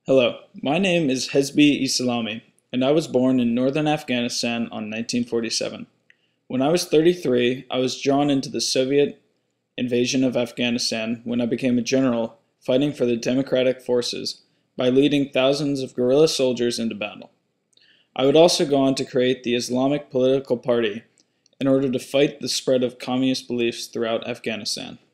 Hello, my name is Hezbi Islami, and I was born in northern Afghanistan on 1947. When I was 33, I was drawn into the Soviet invasion of Afghanistan when I became a general fighting for the democratic forces by leading thousands of guerrilla soldiers into battle. I would also go on to create the Islamic political party in order to fight the spread of communist beliefs throughout Afghanistan.